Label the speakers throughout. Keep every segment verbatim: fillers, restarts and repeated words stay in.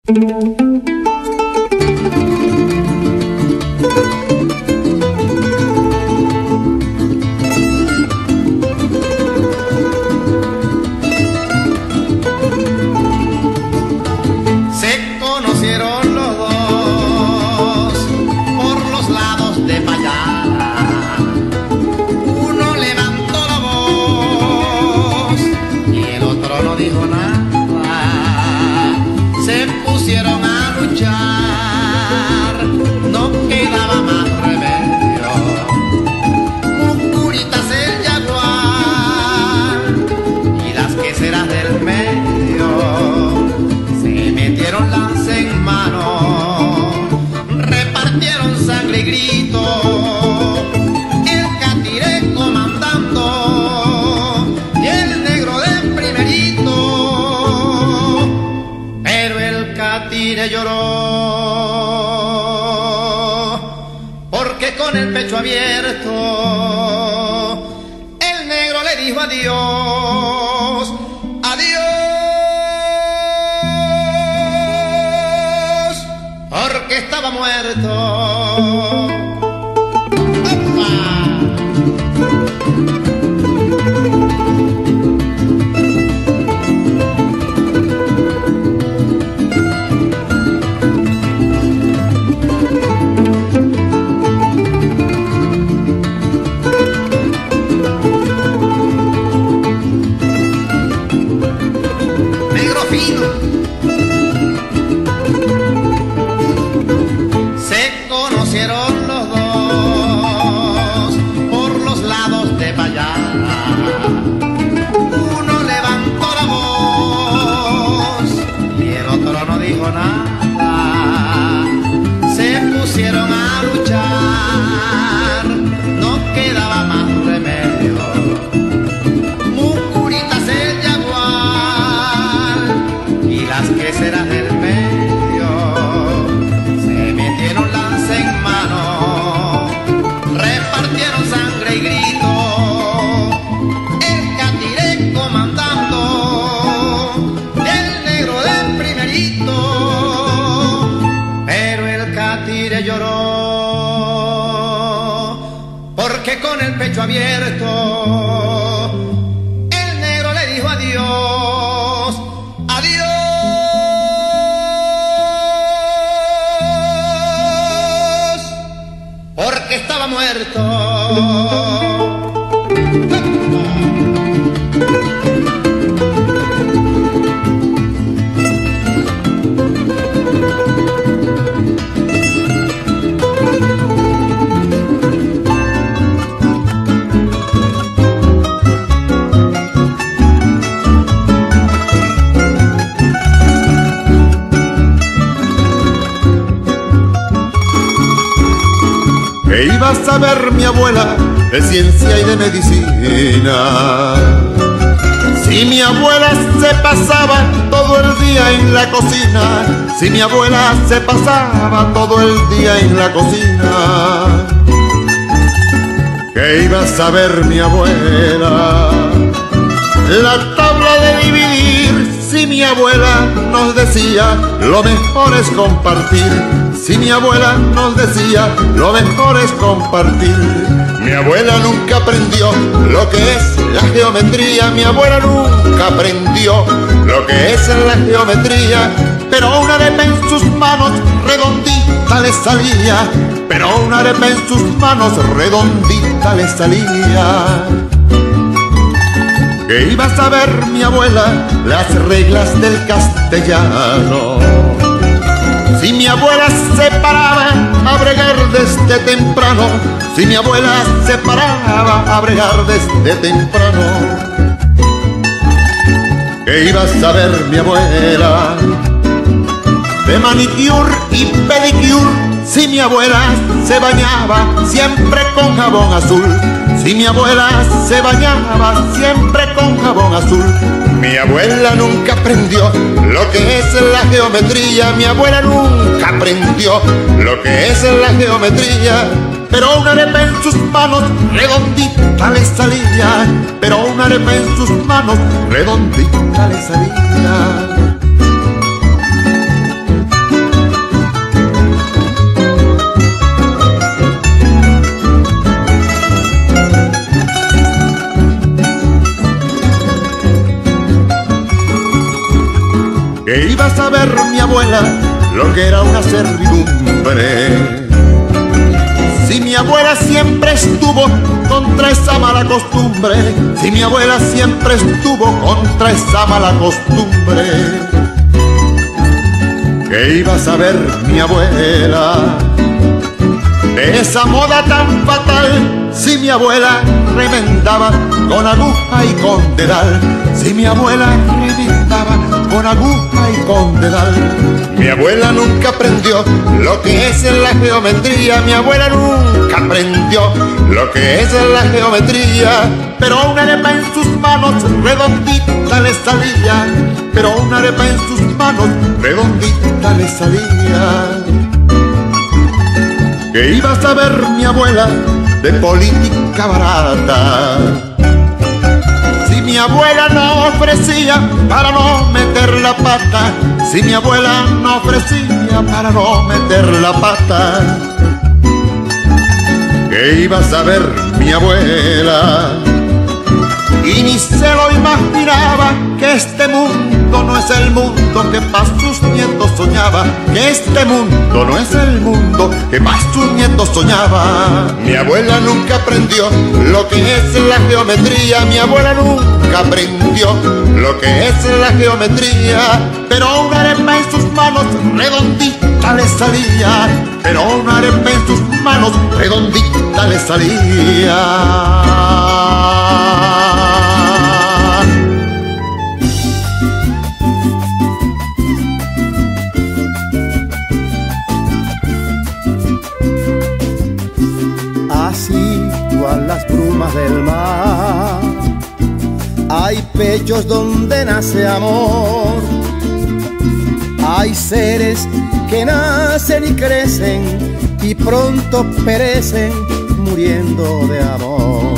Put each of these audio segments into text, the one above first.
Speaker 1: Abierto, el negro le dijo adiós, adiós, porque estaba muerto. Abierto, el negro le dijo adiós, adiós, porque estaba muerto.
Speaker 2: ¿Qué iba a saber mi abuela de ciencia y de medicina? Si mi abuela se pasaba todo el día en la cocina, si mi abuela se pasaba todo el día en la cocina. ¿Qué iba a saber mi abuela? La tabla de dividir, si mi abuela nos decía, lo mejor es compartir. Si mi abuela nos decía, lo mejor es compartir. Mi abuela nunca aprendió lo que es la geometría. Mi abuela nunca aprendió lo que es la geometría. Pero una arepa en sus manos redondita le salía. Pero una arepa en sus manos redondita le salía. ¿Qué iba a saber mi abuela las reglas del castellano? Si mi abuela se paraba a bregar desde temprano, si mi abuela se paraba a bregar desde temprano. ¿Qué iba a saber mi abuela de manicure y pedicure? Si mi abuela se bañaba siempre con jabón azul, si mi abuela se bañaba siempre con jabón azul. Mi abuela nunca aprendió lo que es la geometría. Mi abuela nunca aprendió lo que es la geometría. Pero una arepa en sus manos redondita le salía. Pero una arepa en sus manos redondita le salía. iba a saber mi abuela lo que era una servidumbre? Si mi abuela siempre estuvo contra esa mala costumbre, si mi abuela siempre estuvo contra esa mala costumbre, ¿qué iba a saber mi abuela de esa moda tan fatal? Si mi abuela remendaba con aguja y con dedal, si mi abuela remendaba con aguja y con dedal. Mi abuela nunca aprendió lo que es la geometría, mi abuela nunca aprendió lo que es la geometría, pero una arepa en sus manos redondita le salía, pero una arepa en sus manos redondita le salía. ¿Qué iba a saber mi abuela de política barata? Si mi abuela no ofrecía para no meter la pata, si mi abuela no ofrecía para no meter la pata, ¿qué iba a saber mi abuela? Y ni se lo imaginaba que este mundo no es el mundo que para sus nietos soñaba, que este mundo no es el mundo que para sus nietos soñaba. Mi abuela nunca aprendió lo que es la geometría, mi abuela nunca aprendió lo que es la geometría, pero una arepa en sus manos redondita le salía, pero una arepa en sus manos redondita le salía.
Speaker 3: Así cual las brumas del mar, hay pechos donde nace amor, hay seres que nacen y crecen y pronto perecen muriendo de amor.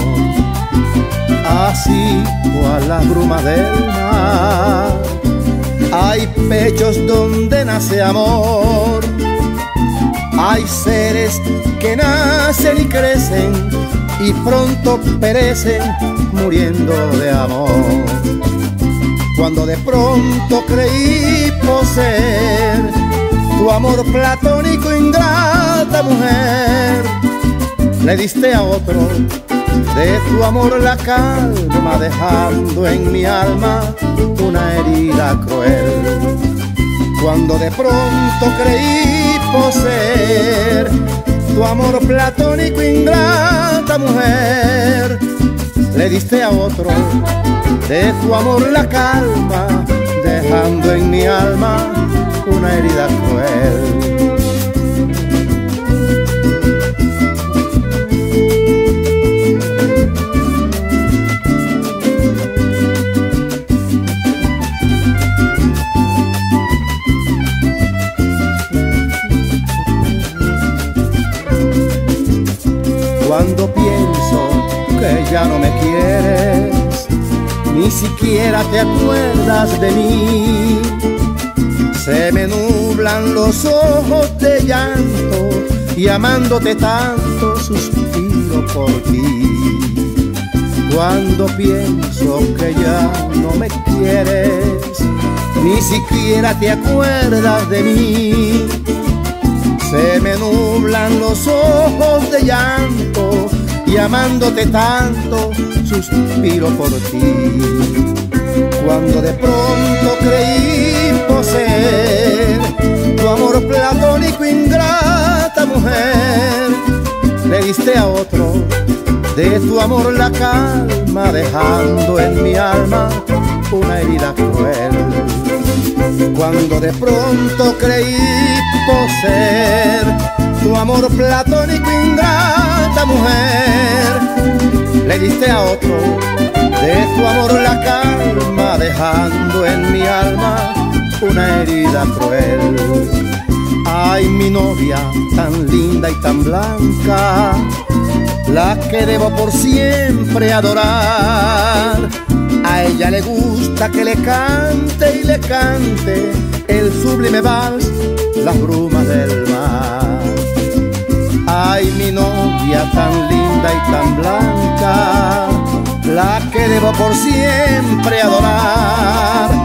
Speaker 3: Así cual las brumas del mar, hay pechos donde nace amor, hay seres que nacen y crecen y pronto perecen muriendo de amor. Cuando de pronto creí poseer tu amor platónico, ingrata mujer, le diste a otro de tu amor la calma, dejando en mi alma una herida cruel. Cuando de pronto creí poseer tu amor platónico, ingrata mujer, le diste a otro de tu amor la calma, dejando en mi alma una herida cruel. Cuando pienso que ya no me quieres, ni siquiera te acuerdas de mí, se me nublan los ojos de llanto y amándote tanto suspiro por ti. Cuando pienso que ya no me quieres, ni siquiera te acuerdas de mí, se me nublan los ojos de llanto y amándote tanto suspiro por ti. Cuando de pronto creí poseer tu amor platónico, ingrata mujer, le diste a otro de tu amor la calma, dejando en mi alma una herida cruel. Cuando de pronto creí poseer tu amor platónico, ingrata mujer, le diste a otro de tu amor la calma, dejando en mi alma una herida cruel. Ay, mi novia tan linda y tan blanca, la que debo por siempre adorar, a ella le gusta que le cante y le cante el sublime vals, las brumas del mar. Ay, mi novia tan linda y tan blanca, la que debo por siempre adorar,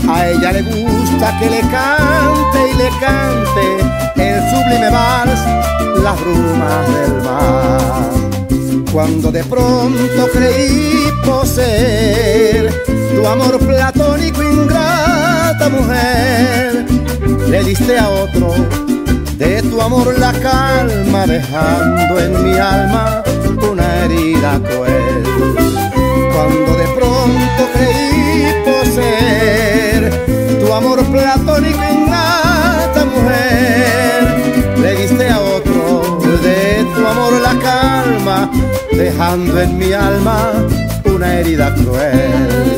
Speaker 3: A ella le gusta que le cante y le cante el sublime vals, las brumas del mar. Cuando de pronto creí poseer tu amor platónico, ingrata mujer, le diste a otro de tu amor la calma, dejando en mi alma una herida cruel. Cuando de pronto creí poseer tu amor platónico, ingrata mujer, le diste a otro de tu amor la calma, dejando en mi alma una herida cruel.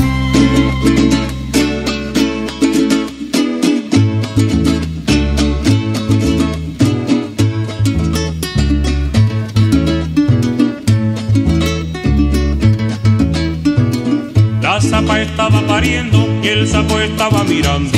Speaker 4: La zapa estaba pariendo y el sapo estaba mirando.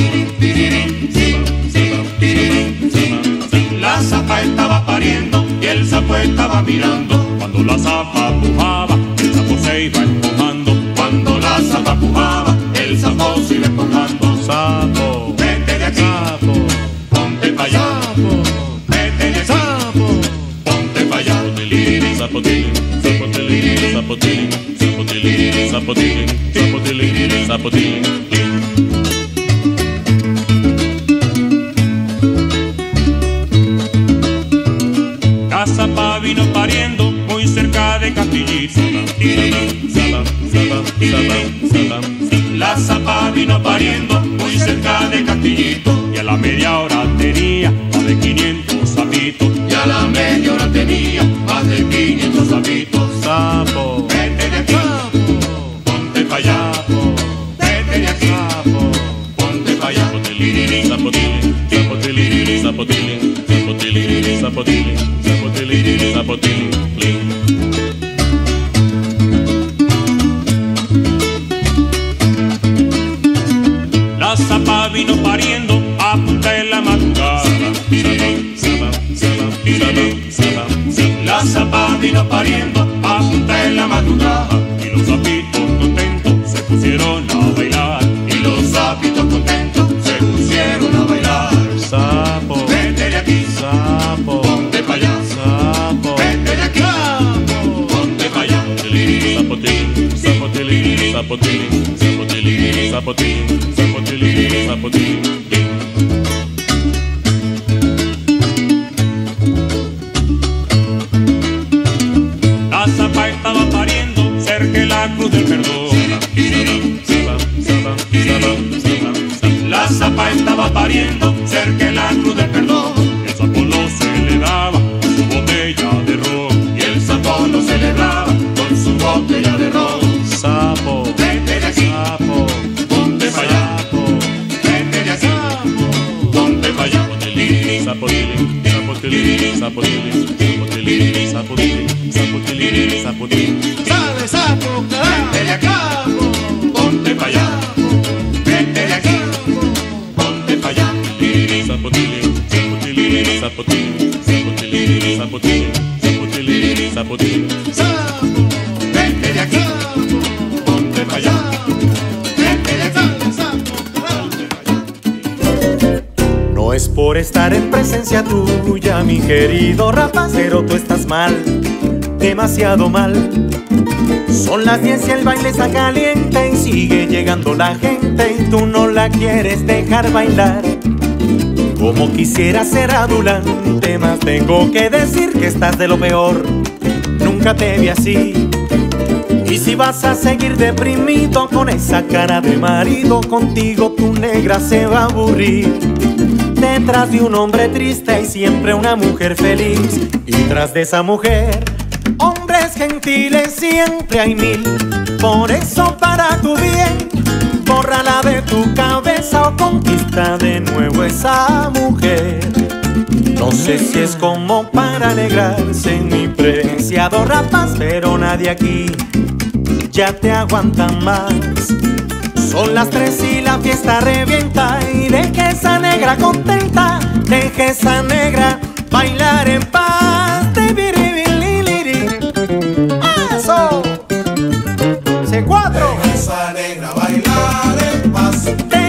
Speaker 4: La zapa estaba pariendo y el sapo estaba mirando. Cuando la zapa pujaba, el sapo se iba empujando. Cuando la zapa pujaba, el sapo se iba empujando. Sapo, vete de aquí, sapo, ponte pa' allá. Sapo, vete de aquí, sapo, ponte pa' allá. Zapotilín, zapotilín, zapotilín, zapotilín, zapotilín, zapotilín, zapotilín, zapotilín. La zapa vino pariendo muy cerca de Castillito. La zapa vino pariendo muy cerca de Castillito. Y a la media hora tenía más de quinientos sapitos. Y a la media hora tenía más de quinientos sapitos. Sapo, vete de aquí, sapo, ponte pa' allá. Vete de aquí, sapo, ponte pa' allá. Zapotilín, zapotilín, zapotilín, zapotilín, zapotilín, zapotilín, zapotilín, zapotilín. La zapa vino pariendo a punta de la madrugada. La zapa vino pariendo a punta de la madrugada. Y los sapitos contentos se pusieron a bailar. Y los sapitos contentos se pusieron a bailar. Sapo, vete de aquí, sapo, ponte pa' allá. Sapo, vete de aquí, sapo, ponte pa' allá. Zapotilín, zapotilín, zapotilín, zapotilín, zapotilín, zapotilín, zapotilín. La zapa estaba pariendo cerca de la cruz del perdón. La zapa estaba pariendo cerca de la cruz del perdón. El sapo lo celebraba con su botella de ron. Y el sapo lo celebraba con su botella de ron. Sapo, vete de aquí, sapo, ponte pa' allá. Vete de aquí, sapo, ponte pa' allá. Zapotilín, zapotilín, zapotilín, zapotilín, zapotilín, zapotilín, zapotilín. Sale sapo, carajo, vete de acá, ponte pa' allá. Vete de aquí, ponte pa' allá. Zapotilín, zapotilín, zapotilín, zapotilín, zapotilín, zapotilín, zapotilín. Sapo, vete de aquí, ponte pa' allá. Vete de aquí, sapo, ponte pa' allá.
Speaker 5: No es por estar en presencia tuya, mi querido rapaz, pero tú estás mal, demasiado mal. Son las diez y el baile está caliente y sigue llegando la gente y tú no la quieres dejar bailar. Como quisiera ser adulante, más tengo que decir que estás de lo peor. Nunca te vi así. Y si vas a seguir deprimido con esa cara de marido, contigo tu negra se va a aburrir. Detrás de un hombre triste hay siempre una mujer feliz. Y tras de esa mujer, hombres gentiles siempre hay mil. Por eso para tu bien, bórrala de tu cabeza o conquista de nuevo esa mujer. No sé si es como para alegrarse, mi preciado rapaz, pero nadie aquí ya te aguanta más. Son las tres y la fiesta revienta y deje esa negra contenta, deje esa negra bailar en paz. ¡Eso! C cuatro.
Speaker 6: Deja esa negra bailar en paz.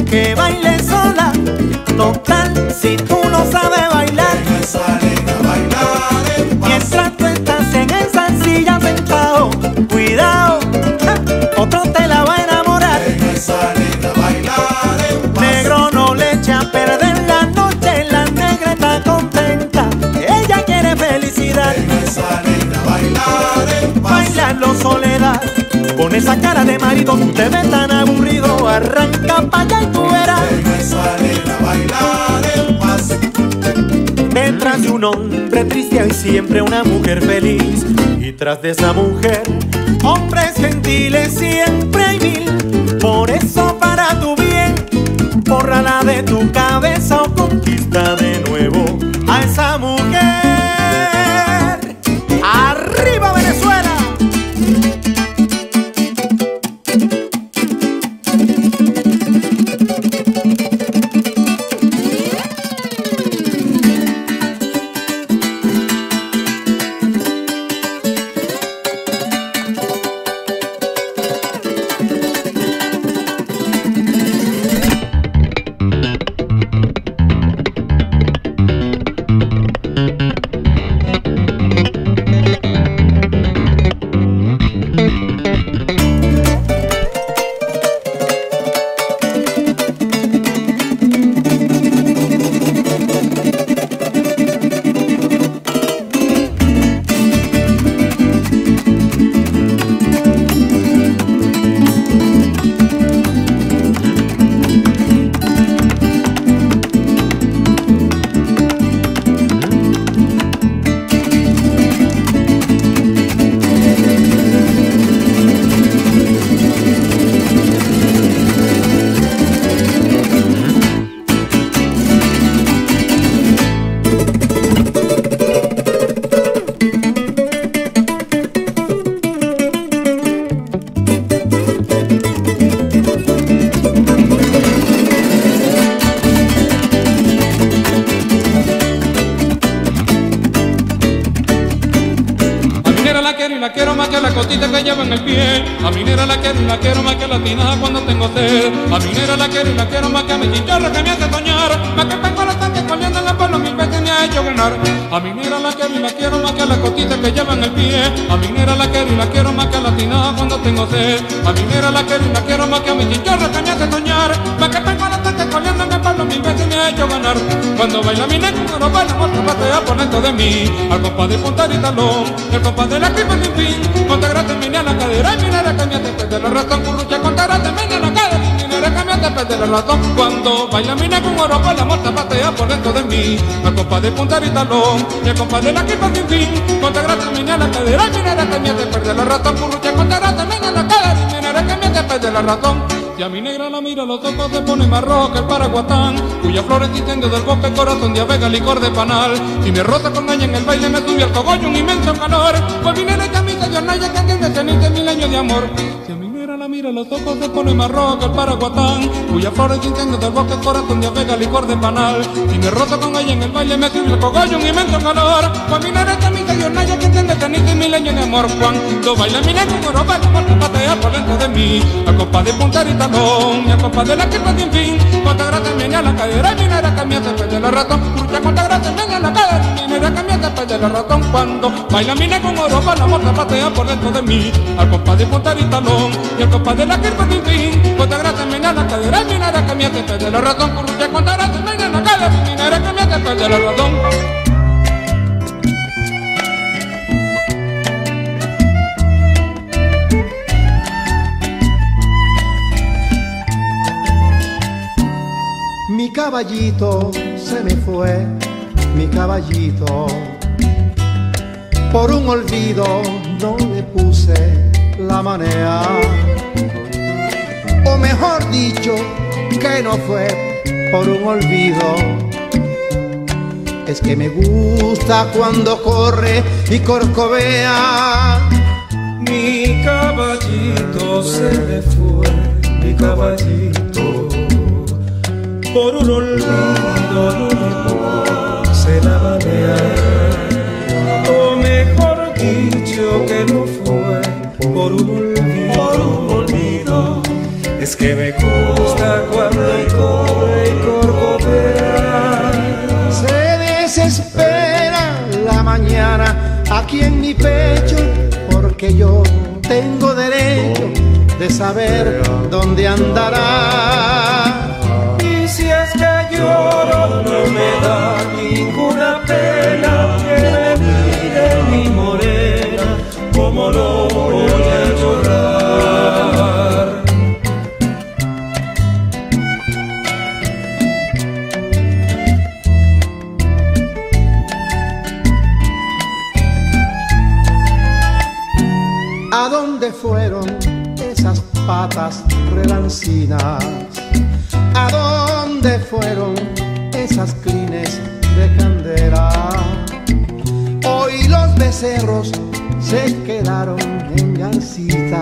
Speaker 5: que baile sola. Total, si tú no sabes bailar,
Speaker 6: que salen a bailar en paz.
Speaker 5: mientras tú estás en esa silla sentado, cuidado, ja, otro te la va a enamorar.
Speaker 6: Que salen a bailar en paz.
Speaker 5: Negro no le echa a perder la noche, la negra está contenta, ella quiere felicidad.
Speaker 6: Que salen a bailar en paz.
Speaker 5: Bailarlo soledad, con esa cara de marido tú te ves tan aburrido, arranca pa' allá y tú verás.
Speaker 6: Que salen a bailar en paz.
Speaker 5: Detrás de un hombre triste hay siempre una mujer feliz, y tras de esa mujer, hombres gentiles siempre hay mil. Por eso para tu bien, bórrala de tu cabeza o conquista de nuevo a esa mujer. ¡Arriba Venezuela!
Speaker 7: La quiero más que la cosita que lleva en el pie. A mi negra la quiero y la quiero más que la tinaja cuando tengo sed. A mi negra la quiero y la quiero más que a mi chinchorro que me hace soñar. Más que tengo la tanque corriendo en la palo mil veces me ha hecho ganar. A mi negra la quiero y la quiero más que la cosita que lleva en el pie. A mi negra la quiero y la quiero más que la tinaja cuando tengo sed. A mi negra la quiero y la quiero más que a mi chinchorro que me hace soñar. Más que tengo la tanque corriendo en el palo mil veces me ha hecho ganar. Cuando baila mi negra no baila otra patea por dentro de mí. Al compás de punta y talón, el compás de la clipa sin fin. Contagra termina la cadera y mi negra cambiate perde la razón. Currucha contagra termina la cadera y mi negra cambiate perde la razón. Cuando baila mi negra con oro la morta patea por dentro de mí. Al compás de punta y talón, el compás de la clipa sin fin. Contagra termina la cadera y mi negra cambiate perde la razón. Currucha contagra termina la cadera y mi negra cambiate perde la razón. Si a mi negra la mira los ojos se pone más rojo que el paraguatán, cuya flores incendio del bosque, corazón de avega, licor de panal. Si me roza con daña en el baile me sube al cogollo un inmenso calor. Pues mi negra camisa yo naya que entiende cenite mil años de amor. Si a mi negra la mira los ojos se pone más rojo que el paraguatán, cuya flores incendio del bosque, corazón de avega, licor de panal. Si me roza con daña en el baile me sube al cogollo un inmenso calor. Pues mi negra camisa yo naya que entiende cenite mil años de amor. Cuando baila mi negra con oro baila por patea por dentro de mí. Al compás de puntarita y a copa de la que sin fin. Cuánta grasa me a la cadera y mi negra cambiate perde la ratón. Mucha cuánta grasa me a la cadera y mi negra cambiate perde la ratón. Cuando baila mi negra con oro la morta patea por dentro de mí. Al compás de puntar y talón y al compás de la que sin fin. Cuánta grasa me a la cadera y mi negra cambiate perde la ratón. Mucha cuánta grasa me a la cadera y mi negra cambiate perde la ratón.
Speaker 3: Mi caballito se me fue, mi caballito. Por un olvido no le puse la manea. O mejor dicho, que no fue por un olvido. Es que me gusta cuando corre y corcovea.
Speaker 8: Mi caballito se me fue, mi caballito. Por un olvido no le puse la manea. O mejor dicho que no fue por un olvido, por un olvido. Es Es que me gusta cuando corre y corcotea.
Speaker 3: Se desespera la mañana aquí en mi pecho, porque yo tengo derecho de saber dónde andará.
Speaker 8: Y si es que lloro, no me da ninguna pena que me mire mi morena, como no voy a llorar.
Speaker 3: ¿A dónde fueron esas patas relancinas? ¿A dónde fueron esas clines de candela? Hoy los becerros se quedaron en gancita.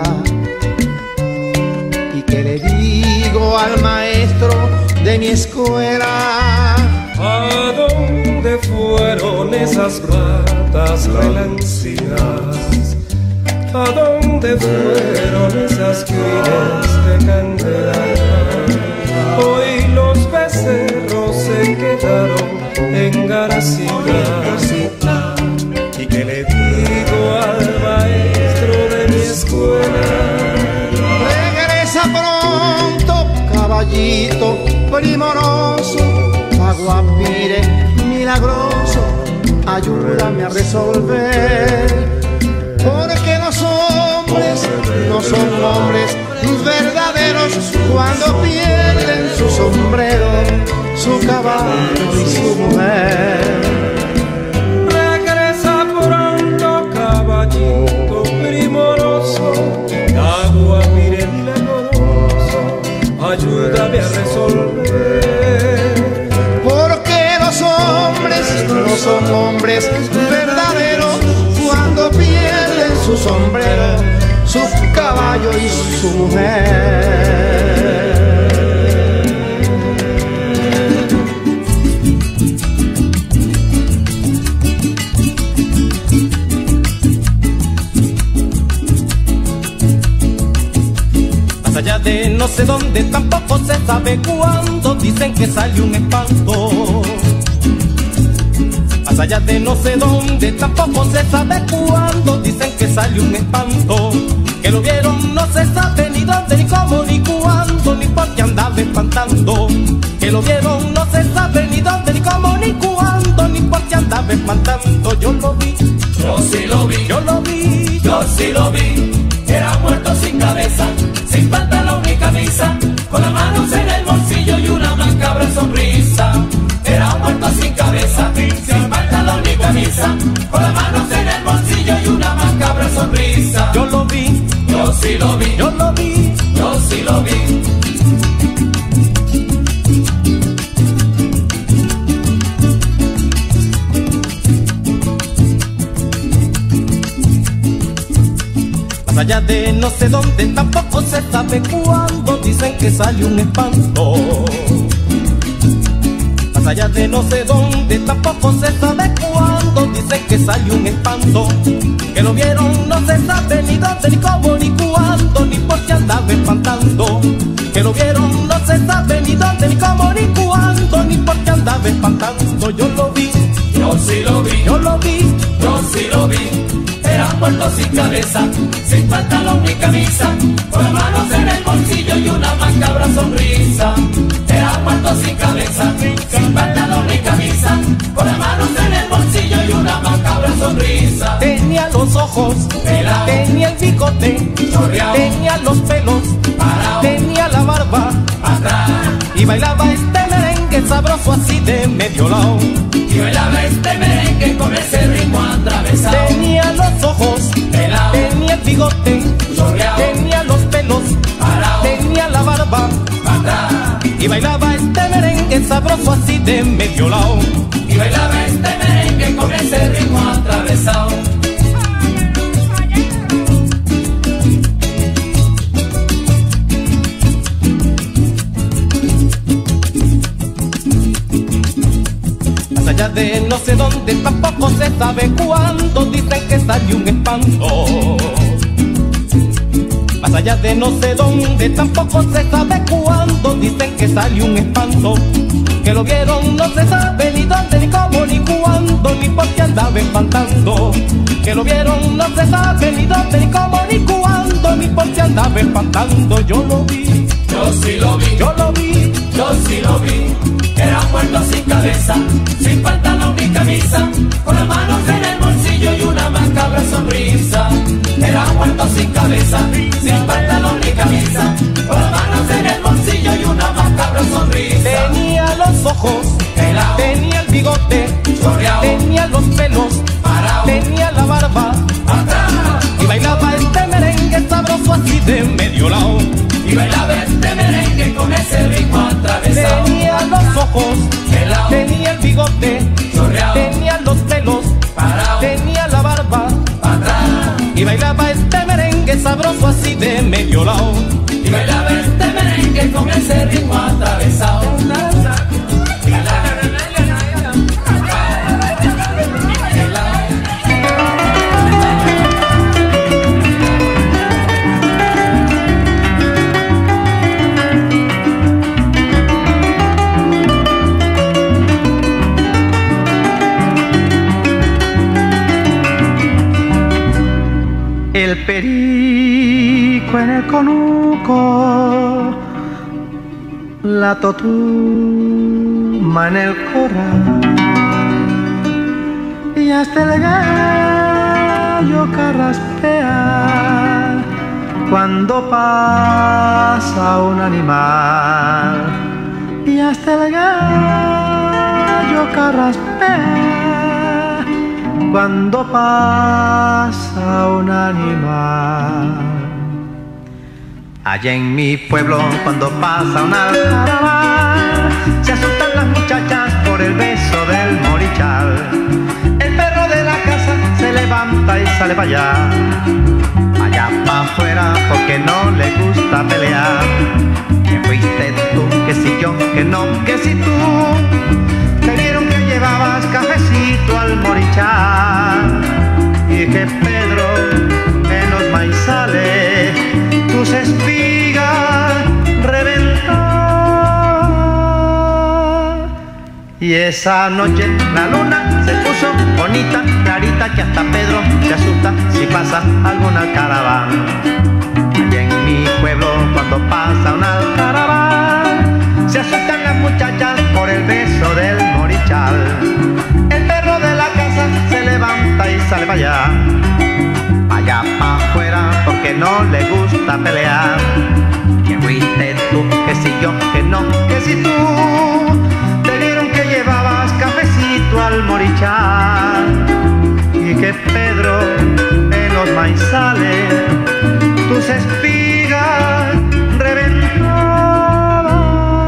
Speaker 3: ¿Y qué le digo al maestro de mi escuela?
Speaker 8: ¿A dónde fueron esas patas relancinas? ¿A dónde fueron esas crines de candela? Hoy los becerros se quedaron en garacita. ¿Y qué le digo al maestro de mi escuela?
Speaker 3: Regresa pronto, caballito primoroso, aguapire milagroso, ayúdame a resolver. Porque los hombres no son hombres verdaderos cuando pierden su sombrero, su caballo y su mujer.
Speaker 8: Regresa pronto, caballito primoroso, agua mire milagroso, ayúdame a resolver.
Speaker 3: Porque los hombres no son hombres verdaderos cuando pierden su sombrero, su caballo y su mujer.
Speaker 9: Más allá de no sé dónde, tampoco se sabe cuándo, dicen que sale un espanto. Más allá de no sé dónde, tampoco se sabe cuándo, dicen que sale un espanto. Que lo vieron no se sabe ni dónde, ni cómo, ni cuándo, ni por qué andaba espantando. Que lo vieron no se sabe ni dónde, ni cómo, ni cuándo, ni por qué andaba espantando. Yo lo vi,
Speaker 10: yo sí lo vi,
Speaker 9: yo lo vi,
Speaker 10: yo sí lo vi. Era muerto sin cabeza, sin pantalón ni camisa, con las manos en el bolsillo y una macabra sonrisa. Era muerto sin cabeza, sin pantalón ni camisa, con las manos en el bolsillo y una macabra sonrisa.
Speaker 9: yo lo vi,
Speaker 10: Yo sí lo vi,
Speaker 9: yo lo vi,
Speaker 10: yo sí lo vi.
Speaker 9: Más allá de no sé dónde, tampoco se sabe cuándo, dicen que sale un espanto. Más allá de no sé dónde, tampoco se sabe cuándo, dicen que sale un espanto. Que lo vieron no se sabe ni dónde, ni cómo, ni cuándo, ni por qué andaba espantando. Que lo vieron no se sabe ni dónde, ni cómo, ni cuándo, ni por qué andaba espantando. Yo lo vi,
Speaker 10: Yo sí lo vi,
Speaker 9: yo lo vi,
Speaker 10: yo sí lo vi. Era muerto sin cabeza, sin pantalón ni camisa, con las manos en el bolsillo y una macabra sonrisa. Era muerto sin cabeza, sin pantalón ni camisa, con las manos en el bolsillo y una macabra sonrisa.
Speaker 9: tenía los ojos,
Speaker 10: Pelao,
Speaker 9: tenía el bigote,
Speaker 10: chorreao,
Speaker 9: tenía los pelos,
Speaker 10: parao,
Speaker 9: tenía la barba
Speaker 10: atrás,
Speaker 9: y bailaba este merengue sabroso así de medio lado.
Speaker 10: y bailaba este merengue con ese ritmo atravesado.
Speaker 9: Tenía los ojos,
Speaker 10: Pelao,
Speaker 9: tenía el bigote,
Speaker 10: chorreao,
Speaker 9: tenía los pelos,
Speaker 10: parao,
Speaker 9: tenía la barba
Speaker 10: atrás,
Speaker 9: y bailaba este merengue sabroso así de medio lado.
Speaker 10: y bailaba este merengue con ese ritmo atravesado.
Speaker 9: Más allá de no sé dónde, tampoco se sabe cuándo, dicen que salió un espanto. más allá de no sé dónde, tampoco se sabe cuándo. Dicen que salió un espanto, que lo vieron, no se sabe ni dónde, ni cómo, ni cuándo, ni por qué andaba espantando. Que lo vieron, no se sabe ni dónde, ni cómo, ni cuándo, ni por qué andaba espantando. Yo lo vi,
Speaker 10: yo sí lo vi,
Speaker 9: yo lo vi,
Speaker 10: yo sí lo vi. Era muerto sin cabeza, sin pantalón ni camisa, con las manos en el bolsillo y una macabra sonrisa. Era muerto sin cabeza, sin pantalón ni camisa, con las manos en el bolsillo y una macabra sonrisa.
Speaker 9: Tenía los ojos
Speaker 10: pelao,
Speaker 9: tenía el bigote
Speaker 10: chorreao,
Speaker 9: tenía los pelos
Speaker 10: parao,
Speaker 9: tenía la barba
Speaker 10: atrás,
Speaker 9: y bailaba este merengue sabroso así de medio lado.
Speaker 10: Y bailaba este merengue con ese ritmo atravesado.
Speaker 9: Tenía los ojos
Speaker 10: pelao,
Speaker 9: tenía el bigote
Speaker 10: chorreao,
Speaker 9: tenía los pelos
Speaker 10: parao,
Speaker 9: tenía la barba
Speaker 10: atrás,
Speaker 9: y bailaba este merengue sabroso así de medio lado.
Speaker 10: y bailaba este merengue con ese ritmo atravesado.
Speaker 3: El perico en el conuco, la totuma en el corral, y hasta el gallo carraspea cuando pasa un animal, y hasta el gallo carraspea cuando pasa un animal. Allá en mi pueblo cuando pasa una caravana, se asustan las muchachas por el beso del morichal. El perro de la casa se levanta y sale para allá, allá para afuera porque no le gusta pelear. Que fuiste tú, que si yo, que no, que si tú. Te vieron que llevabas cafecito al morichal y que Pedro en los maizales tus espigas reventaba. Y esa noche la luna se puso bonita, clarita, que hasta Pedro se asusta si pasa alguna caravana. Allá en mi pueblo cuando pasa una caravana, se asustan las muchachas por el beso del morichal. El perro de la casa se levanta y sale para allá, allá para afuera porque no le gusta pelear. Que fuiste tú, que si yo, que no, que si tú. Te vieron que llevabas cafecito al morichal y que Pedro en los maizales tus espigas reventaba.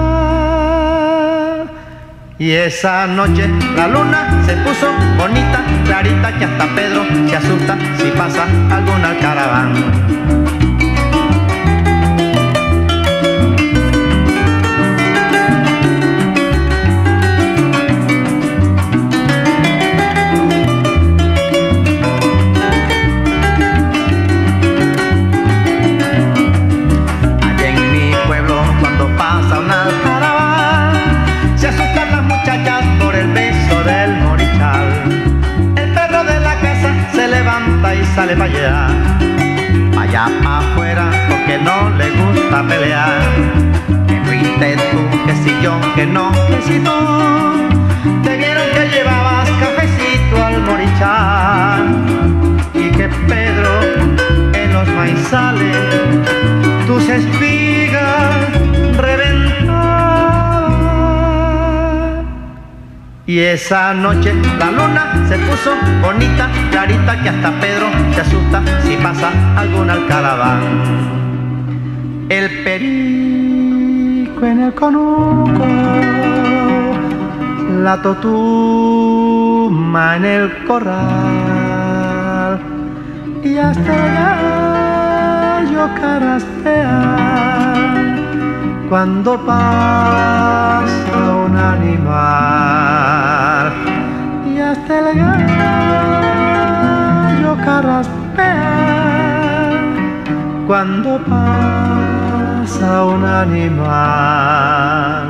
Speaker 3: Y esa noche la luna se puso bonita, clarita, que hasta Pedro se asusta si pasa alguna caravana. Por el beso del morichal, el perro de la casa se levanta y sale para allá, para allá para afuera porque no le gusta pelear. Que fuiste tú, que si yo, que no, que si tú. Te vieron que llevabas cafecito al morichal y que Pedro en los maizales tus espigas reventaba. Y esa noche la luna se puso bonita, clarita, que hasta Pedro se asusta si pasa alguna caravana. El perico en el conuco, la totuma en el corral, y hasta el gallo carraspea cuando pasa un animal, y hasta el gallo carraspea cuando pasa un animal.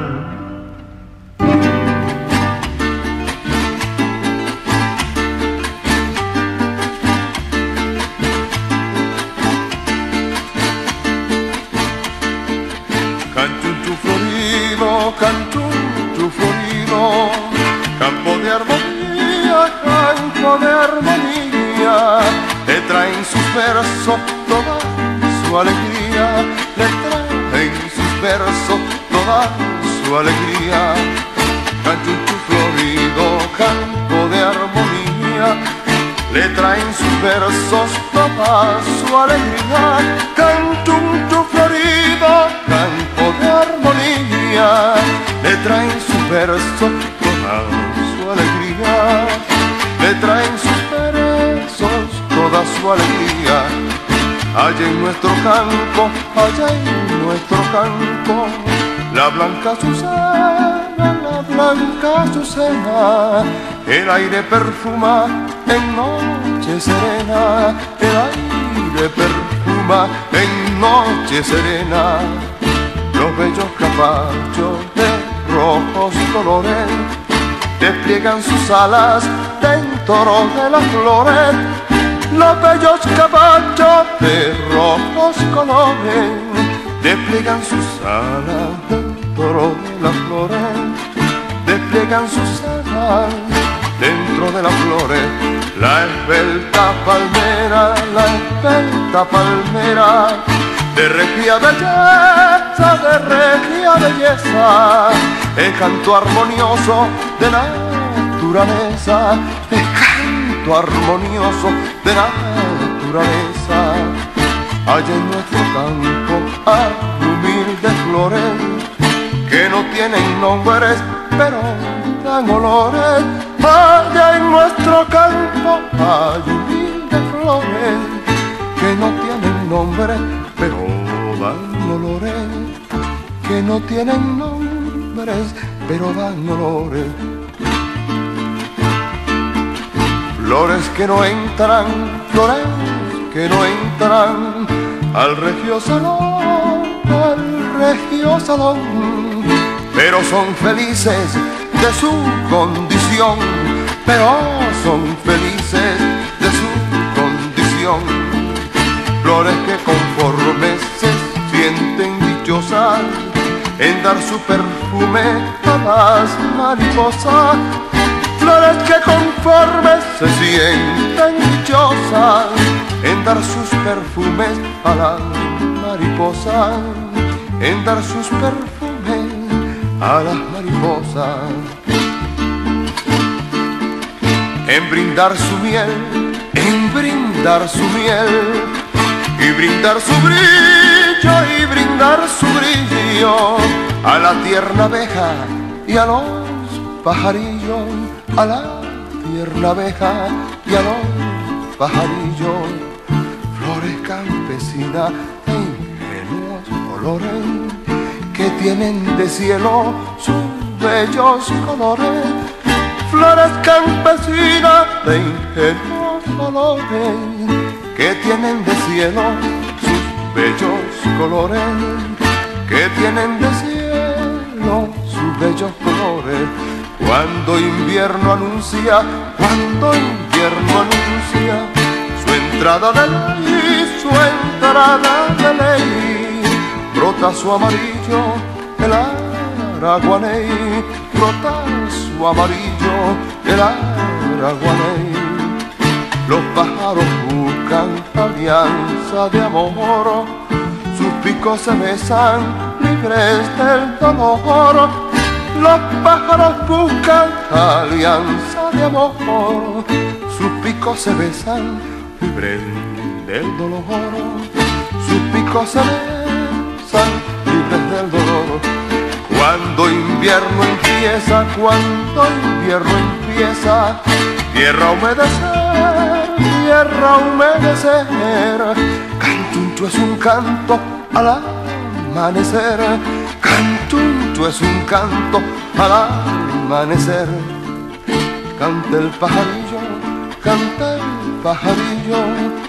Speaker 2: Canchunchu florido, canchunchu florido, campo de armonía, campo de armonía, le traen sus versos toda su alegría, le traen sus versos toda su alegría. Canchunchu florido, campo de armonía, le traen sus versos toda su alegría. Canchunchu florido, campo de armonía, le traen sus versos toda su alegría, le traen sus versos toda su alegría. Allá en nuestro campo, allá en nuestro campo, la blanca azucena, la blanca azucena, el aire perfuma en noche serena, el aire perfuma en noche serena. Los bellos capachos de rojos colores despliegan sus alas dentro de las flores. Los bellos capachos de rojos colores despliegan sus alas dentro de las flores, despliegan sus alas dentro de las flores. La esbelta palmera, la esbelta palmera, de regia belleza, de regia belleza, el canto armonioso de la naturaleza, el canto armonioso de la naturaleza. Allá en nuestro campo hay humildes flores que no tienen nombres pero dan olores. Allá en nuestro campo hay humildes flores que no tienen nombres pero dan olores, que no tienen nombres pero dan olores. Flores que no entran, flores que no entran al regio salón, al regio salón, pero son felices de su condición, pero son felices de su condición. Flores que conforme se sienten dichosas en dar su perfume a las mariposas. Flores que conforme se sienten dichosas en dar sus perfumes a las mariposas, en dar sus perfumes a las mariposas. En brindar su miel, en brindar su miel, y brindar su brillo, y brindar su brillo a la tierna abeja y a los pajarillos, a la tierna abeja y a los pajarillos. Flores campesinas e ingenuos colores que tienen de cielo sus bellos colores. Flores campesinas de ingenuos colores que tienen de cielo sus bellos colores, que tienen de cielo sus bellos colores. Cuando invierno anuncia, cuando invierno anuncia su entrada de ley, su entrada de ley, brota su amarillo el araguaney, brota su amarillo el araguaney. Los pájaros buscan alianza de amor, sus picos se besan libres del dolor. Los pájaros buscan alianza de amor, sus picos se besan libres del dolor, sus picos se besan libres del dolor. Cuando invierno empieza, cuando invierno empieza, tierra a humedecer, tierra a humedecer. Canchuncho es un canto al amanecer, canchuncho es un canto al amanecer. Canta el pajarillo, canta el pajarillo,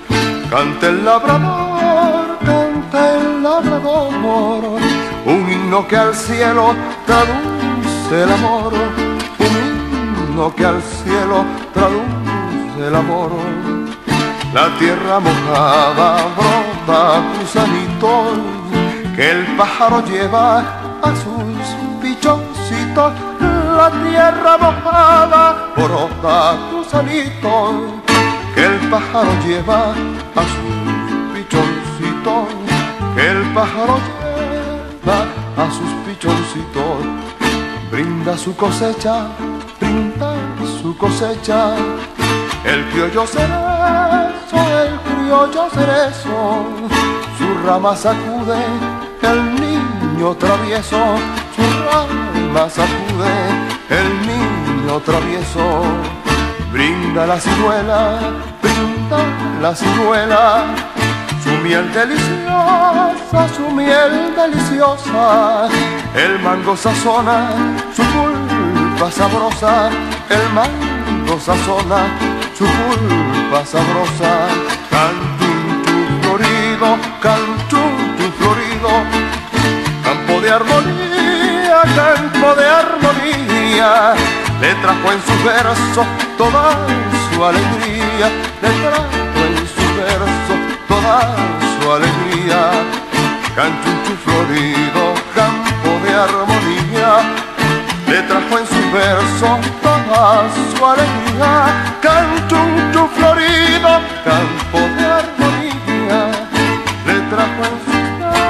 Speaker 2: Canta el labrador, canta el labrador, un himno que al cielo traduce el amor, un himno que al cielo traduce el amor. La tierra mojada brota gusanitos que el pájaro lleva a sus pichoncitos. La tierra mojada brota gusanitos que el pájaro lleva a sus pichoncitos, que el pájaro lleva a sus pichoncitos. Brinda su cosecha, brinda su cosecha, el criollo cerezo, el criollo cerezo, su rama sacude el niño travieso, su rama sacude el niño travieso. Brinda la ciruela, brinda la ciruela, su miel deliciosa, su miel deliciosa. El mango sazona su pulpa sabrosa, el mango sazona su pulpa sabrosa. Cantuntu florido, cantuntu florido, campo de armonía, campo de armonía. Le trajo en su verso toda su alegría, le trajo en su verso toda su alegría. Cantuntu florido, campo de armonía, le trajo en su verso toda su alegría. Cantuntu florido, campo de armonía, le trajo en su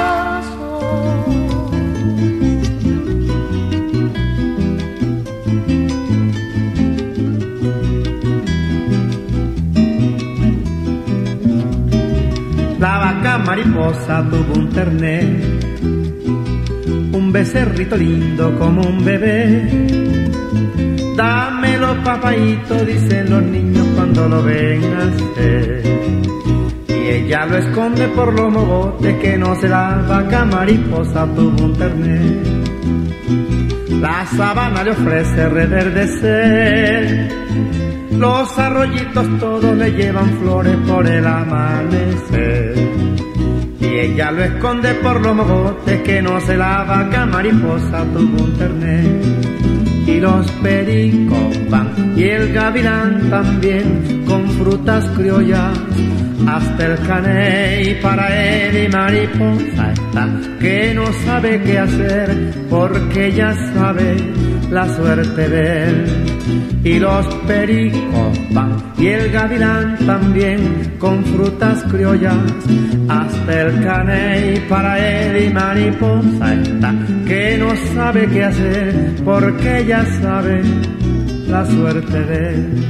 Speaker 11: La vaca mariposa tuvo un terner, un becerrito lindo como un bebé. Dámelo, papaíto, dicen los niños cuando lo ven nacer. Y ella lo esconde por los mogotes, que no se la vaca mariposa tuvo un terner. La sabana le ofrece reverdecer, los arroyitos todos le llevan flores por el amanecer. Y ella lo esconde por los mogotes, que no se la vaca mariposa tuvo un terner. Y los pericos van y el gavilán también, con frutas criollas hasta el caney. Para él y mariposa está, que no sabe qué hacer, porque ya sabe la suerte de él. Y los pericos van y el gavilán también, con frutas criollas hasta el caney. Para él y mariposa está, que no sabe qué hacer, porque ya sabe la suerte de él.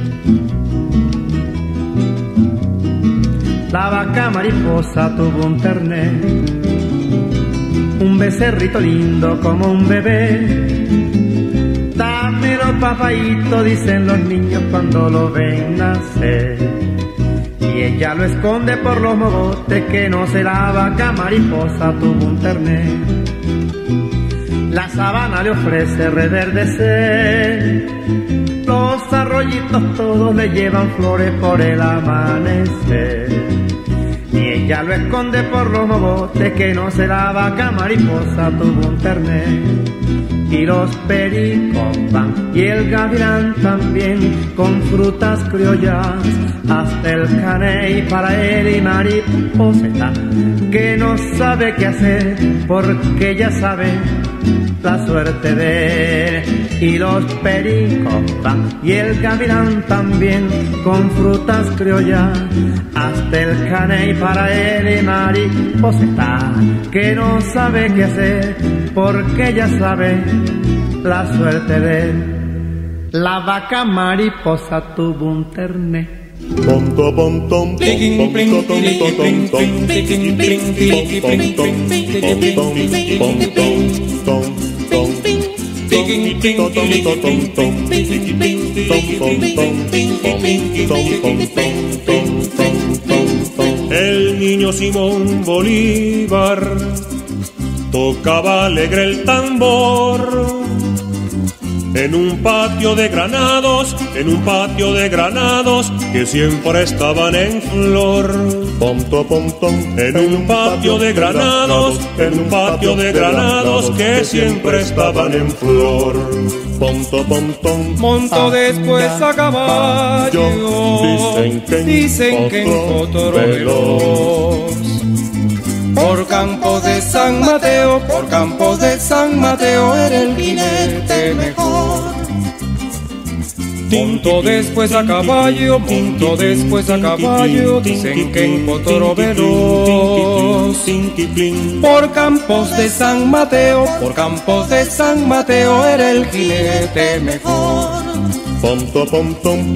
Speaker 11: La vaca mariposa tuvo un terner, un becerrito lindo como un bebé. Dámelo, papaíto, dicen los niños cuando lo ven nacer. Y ella lo esconde por los mogotes, que no se la vaca mariposa tuvo un terner. La sabana le ofrece reverdecer, los arroyitos todos le llevan flores por el amanecer. Y ella lo esconde por los mogotes, que no se la vaca mariposa tuvo un terner. Y los pericos van y el gavilán también, con frutas criollas hasta el caney. Para él y mariposa está, que no sabe qué hacer, porque ya sabe la suerte de él. Y los pericos van y el gavilán también, con frutas criollas hasta el caney. Para él y mariposa está, que no sabe qué hacer, porque ya sabe la suerte de él. La vaca mariposa tuvo un terner.
Speaker 12: Ponto, ponto,
Speaker 4: el niño Simón Bolívar tocaba alegre el tambor, En un patio de granados, en un patio de granados que siempre estaban en flor.
Speaker 12: Ponto, pontón.
Speaker 4: En un patio de granados, en un patio de granados que siempre estaban en flor.
Speaker 12: Ponto, pontón.
Speaker 8: Monto después a caballo,
Speaker 12: dicen que en
Speaker 8: dicen que en potro veloz. Por campos de San Mateo, por campos de San Mateo era el jinete mejor. Monto después a caballo, monto después a caballo, dicen que en potro veloz. Por campos de San Mateo, por campos de San Mateo era el jinete mejor.
Speaker 12: Ponto, pontón.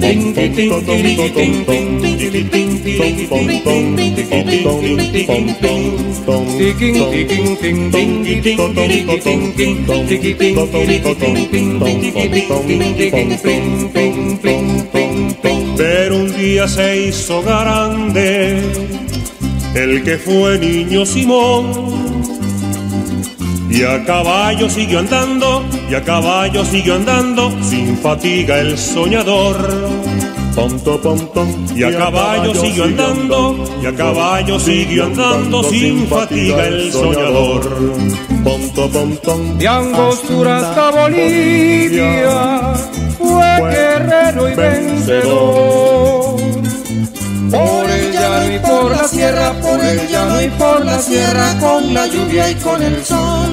Speaker 4: Pero un día se hizo grande el que fue niño Simón, y a caballo siguió andando, y a caballo siguió andando, sin fatiga el soñador.
Speaker 12: Ponto, pontón.
Speaker 4: Y a caballo siguió andando, y a caballo siguió andando, sin fatiga el soñador.
Speaker 12: Ponto, pontón.
Speaker 8: De Angostura hasta Bolivia fue guerrero y vencedor. Por el llano y por la sierra, por el llano y por la sierra, con la lluvia y con el sol.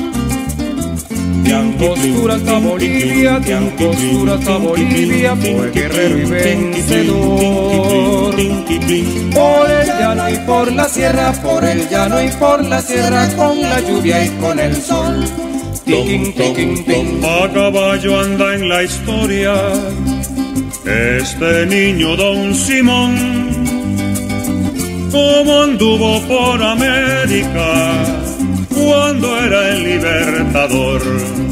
Speaker 8: De Angostura hasta Bolivia, de Angostura hasta Bolivia, fue guerrero y vencedor. Por el llano y por la sierra, por el llano y por la sierra, con la lluvia y con el sol. Tiquín, tiquín, tiquín.
Speaker 4: A caballo anda en la historia este niño Don Simón, como anduvo por América cuando era el libertador.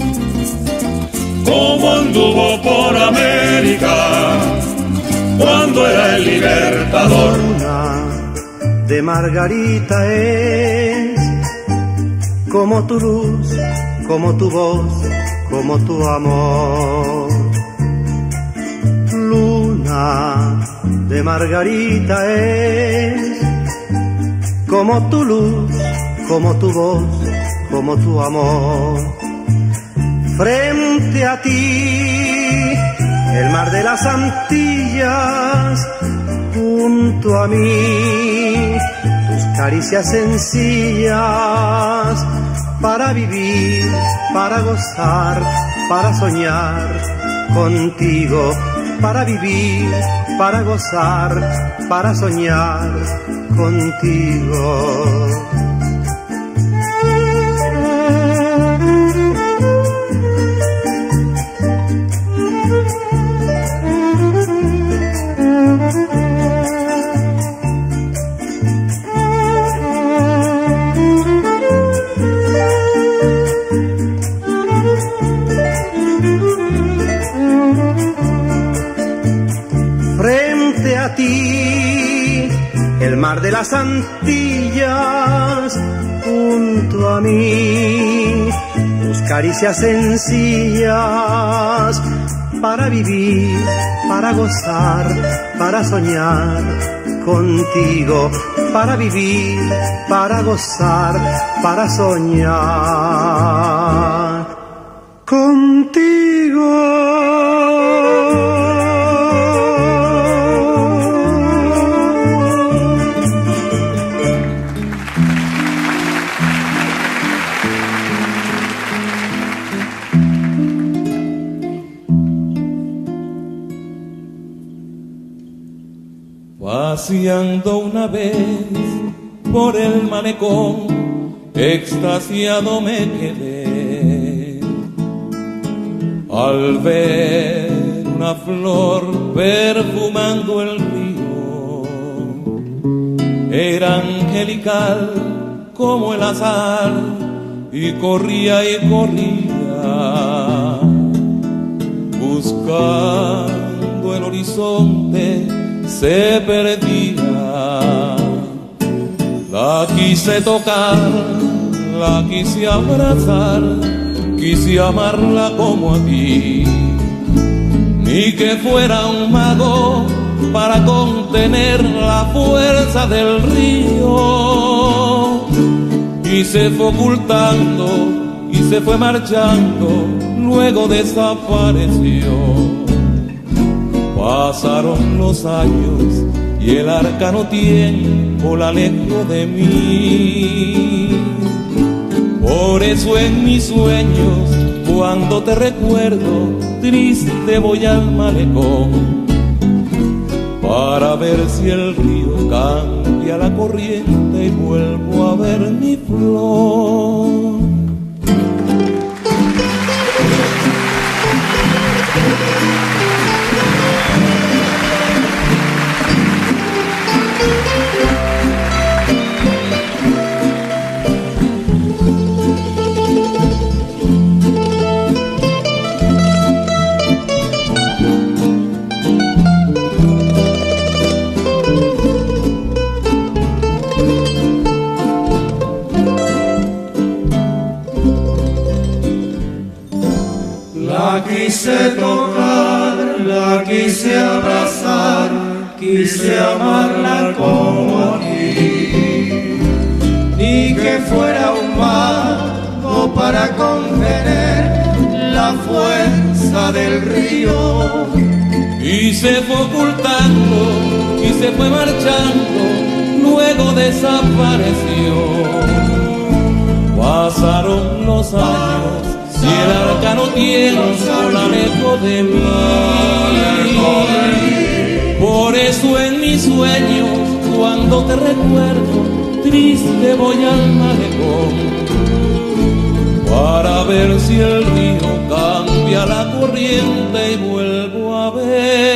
Speaker 4: Como anduvo por América cuando era el libertador.
Speaker 3: Luna de Margarita es como tu luz, como tu voz, como tu amor. Luna de Margarita es como tu luz, como tu voz, como tu amor. Frente a ti, el mar de las Antillas, junto a mí, tus caricias sencillas, para vivir, para gozar, para soñar contigo, para vivir, para gozar, para soñar contigo. El mar de las Antillas, junto a mí, tus caricias sencillas, para vivir, para gozar, para soñar contigo, para vivir, para gozar, para soñar contigo.
Speaker 13: Paseando una vez por el malecón, extasiado me quedé al ver una flor perfumando el río. Era angelical como el azar y corría y corría buscando el horizonte. Se perdía, la quise tocar, la quise abrazar, quise amarla como a ti, ni que fuera un mago para contener la fuerza del río. Y se fue ocultando y se fue marchando, luego desapareció. Pasaron los años y el arcano tiempo la alejó de mí. Por eso en mis sueños, cuando te recuerdo, triste voy al malecón, para ver si el río cambia la corriente y vuelvo a ver mi flor.
Speaker 8: La quise tocar, la quise abrazar, quise amarla como a ti, ni que fuera un mago para contener la fuerza del río.
Speaker 13: Y se fue ocultando y se fue marchando, luego desapareció. Pasaron los años y el arcano tiempo la alejó de mí. Por eso en mis sueños, cuando te recuerdo, triste voy al malecón, para ver si el río cambia la corriente y vuelvo a ver